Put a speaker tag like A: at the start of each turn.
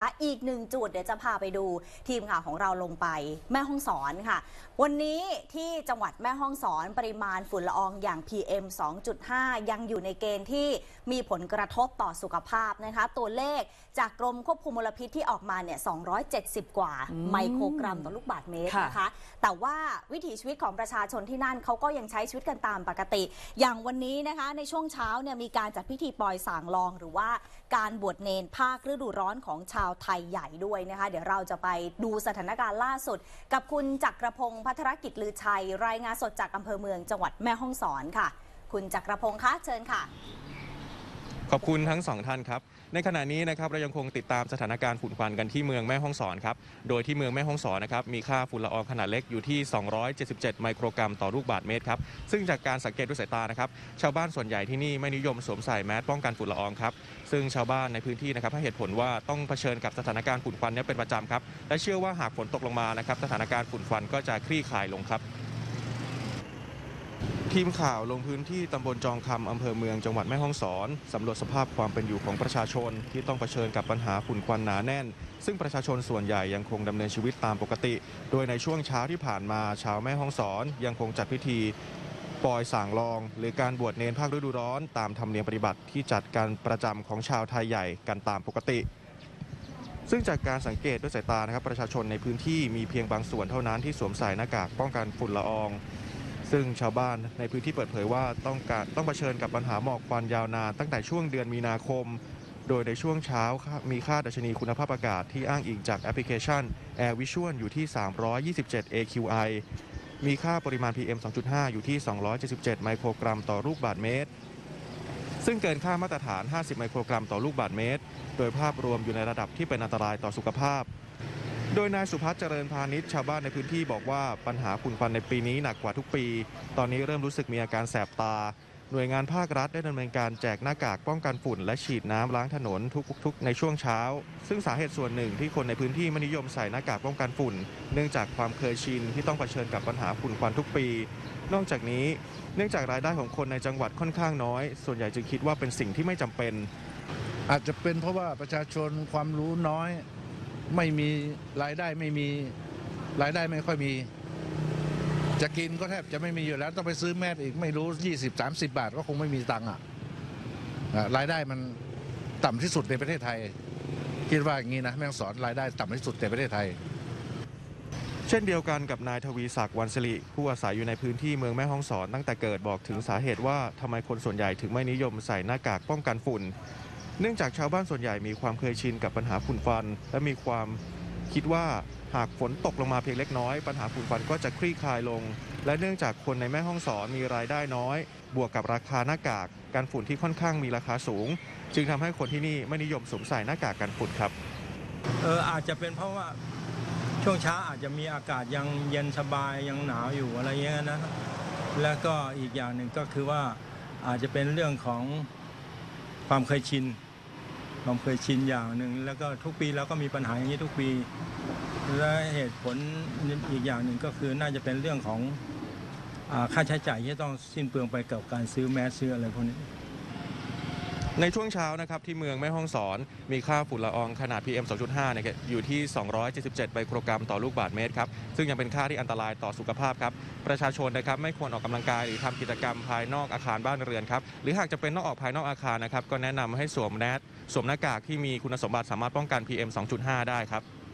A: อีกหนึ่งจุดเดี๋ยวจะพาไปดูทีมข่าวของเราลงไปแม่ฮ่องสอนค่ะวันนี้ที่จังหวัดแม่ฮ่องสอนปริมาณฝุ่นละอองอย่าง PM 2.5 ยังอยู่ในเกณฑ์ที่มีผลกระทบต่อสุขภาพนะคะตัวเลขจากกรมควบคุมมลพิษที่ออกมาเนี่ย270 กว่าไมโครกรัมต่อลูกบาศก์เมตรนะคะแต่ว่าวิถีชีวิตของประชาชนที่นั่นเขาก็ยังใช้ชีวิตกันตามปกติอย่างวันนี้นะคะในช่วงเช้าเนี่ยมีการจัดพิธีปล่อยสางลองหรือว่าการบวชเนรภาคฤดูร้อนของชาวไทยใหญ่ด้วยนะคะเดี๋ยวเราจะไปดูสถานการณ์ล่าสุดกับคุณจักรพงศ์ภัทรกิจลือชัยรายงานสดจากอำเภอเมืองจังหวัดแม่ฮ่องสอนค่ะคุณจักรพงศ์คะเชิญค่ะ
B: ขอบคุณทั้งสองท่านครับในขณะนี้นะครับเรายังคงติดตามสถานการณ์ฝุ่นควันกันที่เมืองแม่ฮ่องสอนครับโดยที่เมืองแม่ฮ่องสอนนะครับมีค่าฝุ่นละอองขนาดเล็กอยู่ที่277ไมโครกรัมต่อลูกบาศก์เมตรครับซึ่งจากการสังเกตด้วยสายตานะครับชาวบ้านส่วนใหญ่ที่นี่ไม่นิยมสวมใส่แมสป้องกันฝุ่นละอองครับซึ่งชาวบ้านในพื้นที่นะครับให้เหตุผลว่าต้องเผชิญกับสถานการณ์ฝุ่นควันนี้เป็นประจำครับและเชื่อว่าหากฝนตกลงมานะครับสถานการณ์ฝุ่นควันก็จะคลี่คลายลงครับทีมข่าวลงพื้นที่ตำบลจองคำอำเภอเมืองจังหวัดแม่ฮ่องสอนสำรวจสภาพความเป็นอยู่ของประชาชนที่ต้องเผชิญกับปัญหาฝุ่นควันหนาแน่นซึ่งประชาชนส่วนใหญ่ยังคงดำเนินชีวิตตามปกติโดยในช่วงเช้าที่ผ่านมาชาวแม่ฮ่องสอนยังคงจัดพิธีปล่อยส่างลองหรือการบวชเนรภาคฤดูร้อนตามธรรมเนียมปฏิบัติที่จัดการประจำของชาวไทยใหญ่กันตามปกติซึ่งจากการสังเกตด้วยสายตานะครับประชาชนในพื้นที่มีเพียงบางส่วนเท่านั้นที่สวมใส่หน้ากากป้องกันฝุ่นละอองซึ่งชาวบ้านในพื้นที่เปิดเผยว่าต้องเผชิญกับปัญหาหมอกควันยาวนานตั้งแต่ช่วงเดือนมีนาคมโดยในช่วงเช้ามีค่าดัชนีคุณภาพอากาศที่อ้างอิงจากแอปพลิเคชัน Air Visual อยู่ที่327 AQI มีค่าปริมาณ PM 2.5 อยู่ที่277ไมโครกรัมต่อลูกบาศก์เมตรซึ่งเกินค่ามาตรฐาน50ไมโครกรัมต่อลูกบาศก์เมตรโดยภาพรวมอยู่ในระดับที่เป็นอันตรายต่อสุขภาพโดยนายสุพัฒน์เจริญพาณิชย์ชาวบ้านในพื้นที่บอกว่าปัญหาฝุ่นควันในปีนี้หนักกว่าทุกปีตอนนี้เริ่มรู้สึกมีอาการแสบตาหน่วยงานภาครัฐได้ดำเนินการแจกหน้ากากป้องกันฝุ่นและฉีดน้ำล้างถนนทุกในช่วงเช้าซึ่งสาเหตุส่วนหนึ่งที่คนในพื้นที่ไม่นิยมใส่หน้ากากป้องกันฝุ่นเนื่องจากความเคยชินที่ต้องเผชิญกับปัญหาฝุ่นควันทุกปีนอกจากนี้เนื่องจากรายได้ของคนในจังหวัดค่อนข้างน้อยส่วนใหญ่จึงคิดว่าเป็นสิ่งที่ไม่จำเป็น
C: อาจจะเป็นเพราะว่าประชาชนความรู้น้อยไม่มีรายได้ไม่ค่อยมีจะกินก็แทบจะไม่มีอยู่แล้วต้องไปซื้อแมสอีกไม่รู้20-30 บาทก็คงไม่มีตังค์รายได้มันต่ำที่สุดในประเทศไทยคิดว่าอย่างนี้นะแม่ฮ่องสอนรายได้ต่ำที่สุดในประเทศไทย
B: เช่นเดียวกันกับนายทวีศักดิ์วรรณสิริผู้อาศัยอยู่ในพื้นที่เมืองแม่ฮ่องสอนตั้งแต่เกิดบอกถึงสาเหตุว่าทำไมคนส่วนใหญ่ถึงไม่นิยมใส่หน้ากากป้องกันฝุ่นเนื่องจากชาวบ้านส่วนใหญ่มีความเคยชินกับปัญหาฝุ่นควันและมีความคิดว่าหากฝนตกลงมาเพียงเล็กน้อยปัญหาฝุ่นควันก็จะคลี่คลายลงและเนื่องจากคนในแม่ฮ่องสอนมีรายได้น้อยบวกกับราคาหน้ากากกันฝุ่นที่ค่อนข้างมีราคาสูงจึงทำให้คนที่นี่ไม่นิยมสวมใส่หน้ากากกันฝุ่นครับ
D: อาจจะเป็นเพราะว่าช่วงเช้าอาจจะมีอากาศยังเย็นสบายยังหนาวอยู่อะไรเงี้ยนะแล้วก็อีกอย่างหนึ่งก็คือว่าอาจจะเป็นเรื่องของความเคยชินอย่างหนึ่งแล้วก็ทุกปีเราก็มีปัญหาอย่างนี้ทุกปีและเหตุผลอีกอย่างหนึ่งก็คือน่าจะเป็นเรื่องของค่าใช้จ่ายที่ต้องสิ้นเปลืองไปกับการซื้อแมสซื้ออะไรพวกนี้
B: ในช่วงเช้านะครับที่เมืองแม่ฮ่องสอนมีค่าฝุ่นละอองขนาด PM 2.5 เนี่ยอยู่ที่277ไมโครกรัมต่อลูกบาศก์เมตรครับซึ่งยังเป็นค่าที่อันตรายต่อสุขภาพครับประชาชนนะครับไม่ควรออกกำลังกายหรือทำกิจกรรมภายนอกอาคารบ้านเรือนครับหรือหากจะเป็นต้องออกภายนอกอาคารนะครับก็แนะนำให้สวมหน้ากากที่มีคุณสมบัติสามารถป้องกัน PM 2.5 ได้ครับ